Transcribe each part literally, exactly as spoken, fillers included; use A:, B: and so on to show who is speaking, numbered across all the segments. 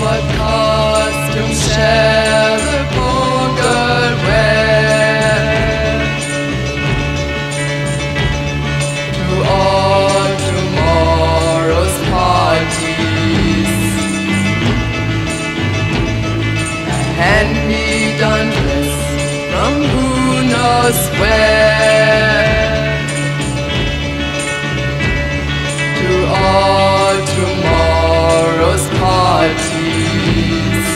A: what costume shall the poor girl wear to all tomorrow's parties? A hand-me-down dress from who knows where to all tomorrow's parties.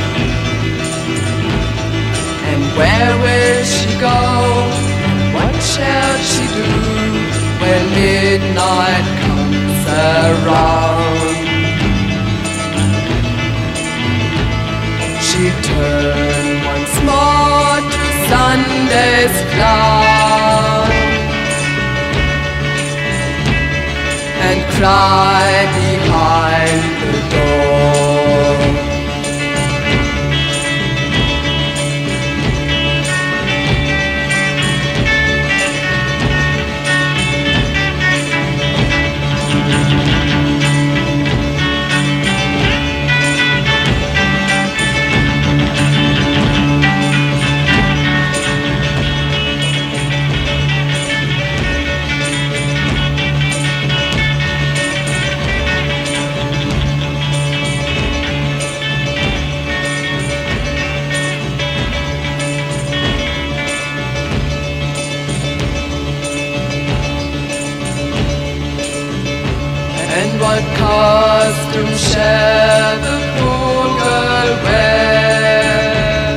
A: And where will she go? What shall she do when midnight comes around? She turned once more to Sunday's clown and cried behind the door. And what costume shall the poor girl wear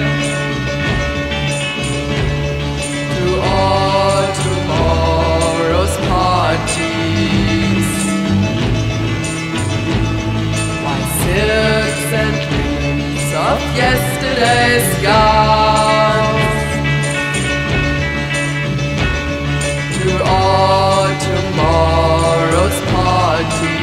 A: to all tomorrow's parties? Why, silks and ribbons of yesterday's gowns to all tomorrow's parties.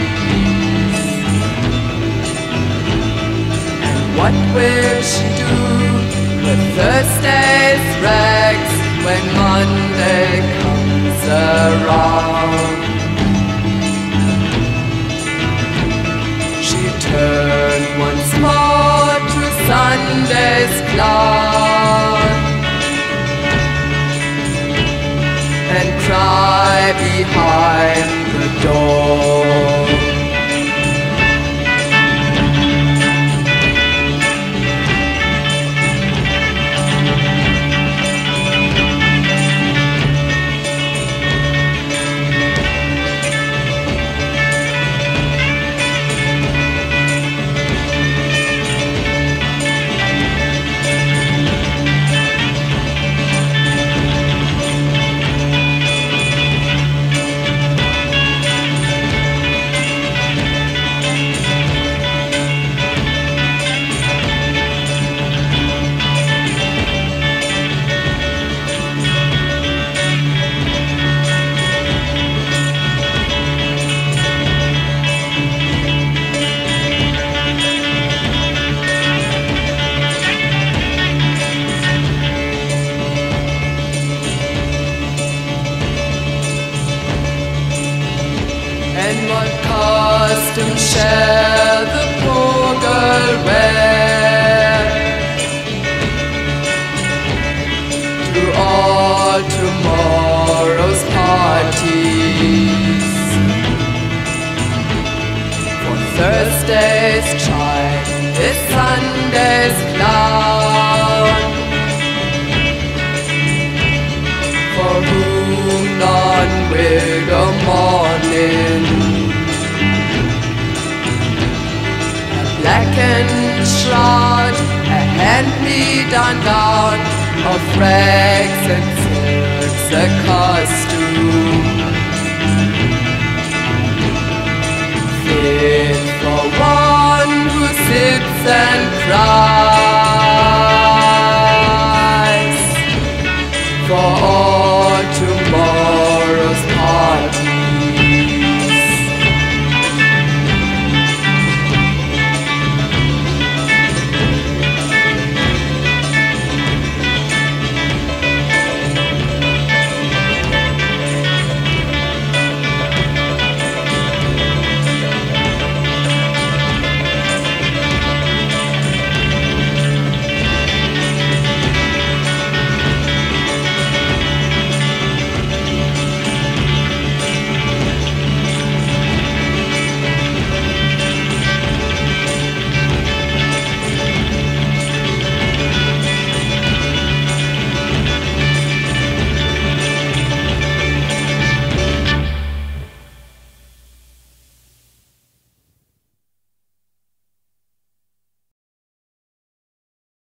A: And what will she do with Thursday's rags when Monday comes around? She turned once more to Sunday's clown and cry behind the door. And what costume shall the poor girl wear to all tomorrow's parties? For Thursday's child is Sunday's clown, for whom none will go mourning. A blackened shroud, a hand-me-down gown of rags and silks, a costume fit for one who sits and cries.